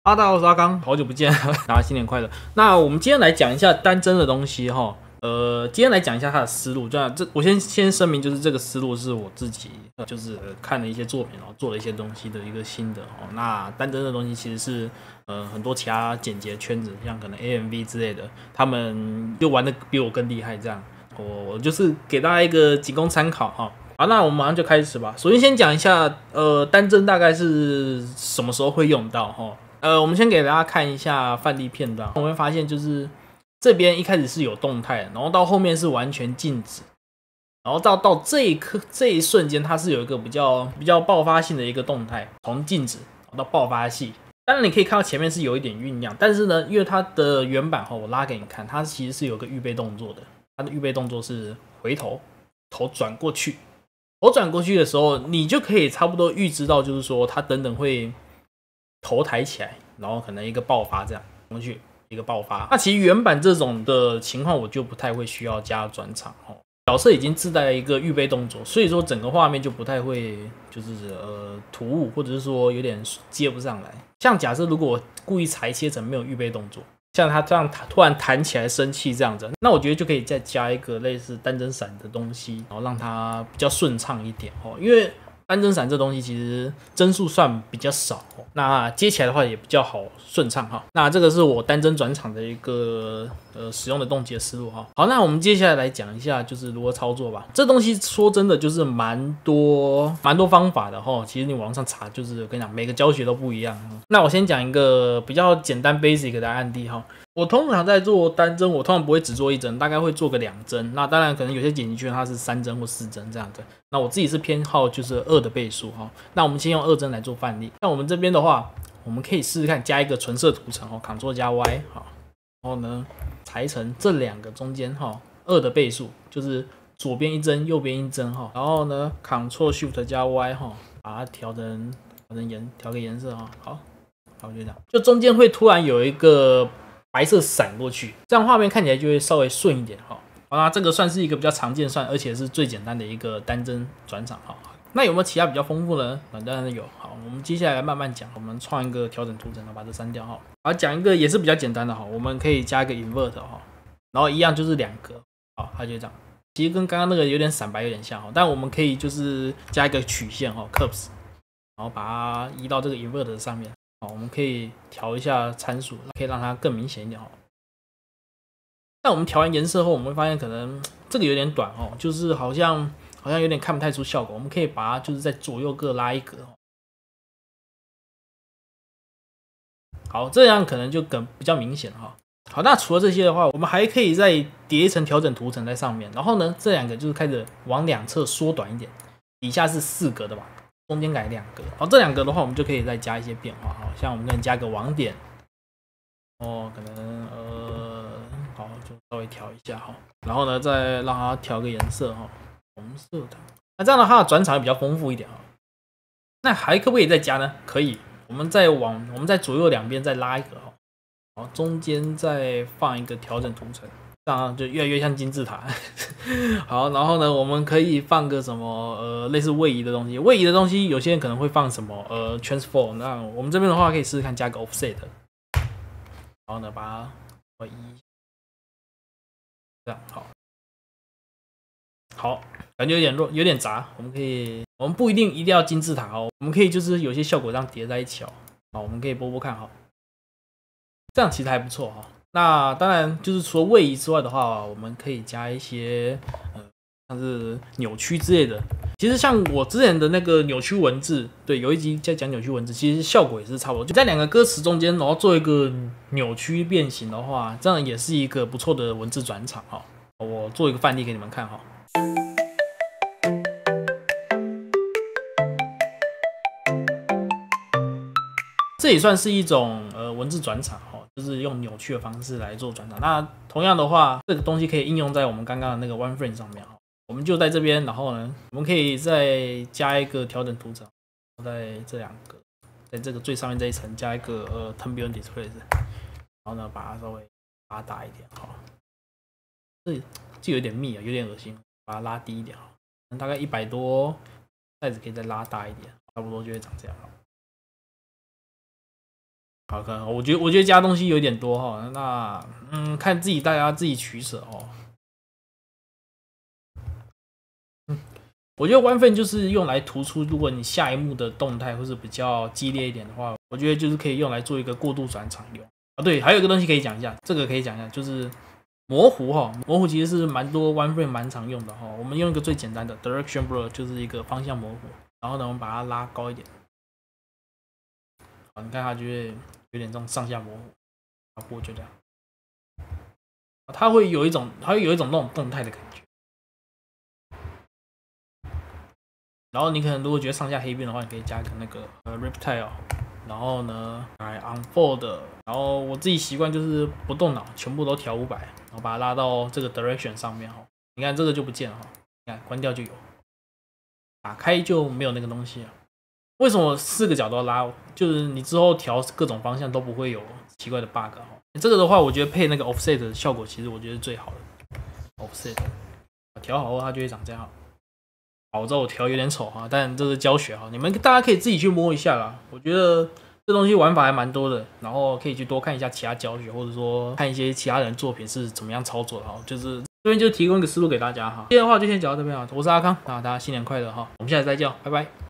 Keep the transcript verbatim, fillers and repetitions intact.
大家好，我是阿刚，好久不见，大家新年快乐。那我们今天来讲一下单帧的东西哈。呃，今天来讲一下它的思路。这样，这我先先声明，就是这个思路是我自己就是看了一些作品，然后做了一些东西的一个心得哦。那单帧的东西其实是呃很多其他剪辑圈子，像可能 A M V 之类的，他们就玩的比我更厉害。这样，我我就是给大家一个仅供参考哈。好，那我们马上就开始吧。首先先讲一下，呃，单帧大概是什么时候会用到哈？呃，我们先给大家看一下范例片段，我们会发现就是这边一开始是有动态的，然后到后面是完全静止，然后到到这一刻这一瞬间，它是有一个比较比较爆发性的一个动态，从静止到爆发系。当然你可以看到前面是有一点酝酿，但是呢，因为它的原版哈，我拉给你看，它其实是有个预备动作的，它的预备动作是回头，头转过去，头转过去的时候，你就可以差不多预知到，就是说它等等会头抬起来，然后可能一个爆发这样过去。一个爆发，那其实原版这种的情况，我就不太会需要加转场哦。角色已经自带了一个预备动作，所以说整个画面就不太会就是呃突兀，或者是说有点接不上来。像假设如果我故意裁切成没有预备动作，像他这样突然弹起来生气这样子，那我觉得就可以再加一个类似单帧闪的东西，然后让它比较顺畅一点哦，因为单帧闪这东西其实帧数算比较少，那接起来的话也比较好顺畅哈。那这个是我单帧转场的一个呃使用的动机的思路哈。好，那我们接下来来讲一下就是如何操作吧。这东西说真的就是蛮多蛮多方法的哈。其实你网上查就是我跟你讲每个教学都不一样。那我先讲一个比较简单 basic 的案例哈。我通常在做单帧，我通常不会只做一帧，大概会做个两帧。那当然可能有些剪辑圈它是三帧或四帧这样的。那我自己是偏好就是二的倍数哈。那我们先用二帧来做范例。像我们这边的话，我们可以试试看加一个纯色图层哦 ，Ctrl 加 Y 好，然后呢裁成这两个中间哈二的倍数，就是左边一帧，右边一帧哈。然后呢 Ctrl Shift 加 Y 哈，把它调成调成颜调个颜色哈。好，好就这样，就中间会突然有一个白色闪过去，这样画面看起来就会稍微顺一点哈。好啦，这个算是一个比较常见算，而且是最简单的一个单帧转场哈。那有没有其他比较丰富呢？当然有。好，我们接下来慢慢讲。我们创一个调整图层，然后把这删掉哈。好，讲一个也是比较简单的哈，我们可以加一个 invert 哈，然后一样就是两格，好，它就这样。其实跟刚刚那个有点闪白有点像哈，但我们可以就是加一个曲线哈 ，curves， 然后把它移到这个 invert 上面。好，我们可以调一下参数，可以让它更明显一点哈。但我们调完颜色后，我们会发现可能这个有点短哦，就是好像好像有点看不太出效果。我们可以把它就是在左右各拉一格，好，这样可能就更比较明显哈。好，那除了这些的话，我们还可以再叠一层调整图层在上面，然后呢，这两个就是开始往两侧缩短一点，底下是四格的吧，中间改两格。好，这两格的话，我们就可以再加一些变化，好像我们可以加个网点，哦，可能呃。好，就稍微调一下哈，然后呢，再让它调个颜色哈，红色的。那这样的话，转场也比较丰富一点哈。那还可不可以再加呢？可以，我们再往我们在左右两边再拉一个哈，然后中间再放一个调整图层，这样就越来越像金字塔。好，然后呢，我们可以放个什么呃类似位移的东西，位移的东西有些人可能会放什么呃 transform， 那我们这边的话可以试试看加个 offset， 然后呢把它位移。这样好，好，感觉有点弱，有点杂。我们可以，我们不一定一定要金字塔哦，我们可以就是有些效果这样叠在一起哦。好，我们可以播播看哈，这样其实还不错哈。那当然就是除了位移之外的话，我们可以加一些呃像是扭曲之类的。其实像我之前的那个扭曲文字，对，有一集在讲扭曲文字，其实效果也是差不多，就在两个歌词中间，然后做一个扭曲变形的话，这样也是一个不错的文字转场哈。我做一个范例给你们看哈。这也算是一种呃文字转场哈，就是用扭曲的方式来做转场。那同样的话，这个东西可以应用在我们刚刚的那个 one frame 上面哈。我们就在这边，然后呢，我们可以再加一个调整图层，在这两个，在这个最上面这一层加一个呃 turn beyond displays， 然后呢把它稍微拉大一点哈。这就有点密啊，有点恶心，把它拉低一点哈，大概一百多，size可以再拉大一点，差不多就会长这样。 好看，我觉得我觉得加东西有点多哈，那嗯，看自己大家自己取舍哦。嗯，我觉得 OneFrame 就是用来突出，如果你下一幕的动态或是比较激烈一点的话，我觉得就是可以用来做一个过渡转场用啊。对，还有一个东西可以讲一下，这个可以讲一下，就是模糊哈，模糊其实是蛮多 OneFrame 蛮常用的哈。我们用一个最简单的 Direction Blur， 就是一个方向模糊，然后呢，我们把它拉高一点，好，你看它就会有点这种上下模糊，啊，我觉得它会有一种，它会有一种那种动态的感觉。然后你可能如果觉得上下黑边的话，你可以加个那个呃 Reptile， 然后呢来 Unfold， 然后我自己习惯就是不动脑，全部都调五百，然后把它拉到这个 Direction 上面哈。你看这个就不见了哈，你看关掉就有，打开就没有那个东西了。为什么四个角都要拉？就是你之后调各种方向都不会有奇怪的 bug 哈。这个的话，我觉得配那个 Offset 的效果，其实我觉得是最好的。Offset 调好后，它就会长这样。好，我知道我调有点丑哈，但这是教学哈，你们大家可以自己去摸一下啦。我觉得这东西玩法还蛮多的，然后可以去多看一下其他教学，或者说看一些其他人作品是怎么样操作的哈。就是这边就提供一个思路给大家哈。今天的话就先讲到这边啊，我是阿康，那大家新年快乐哈，我们下次再见，拜拜。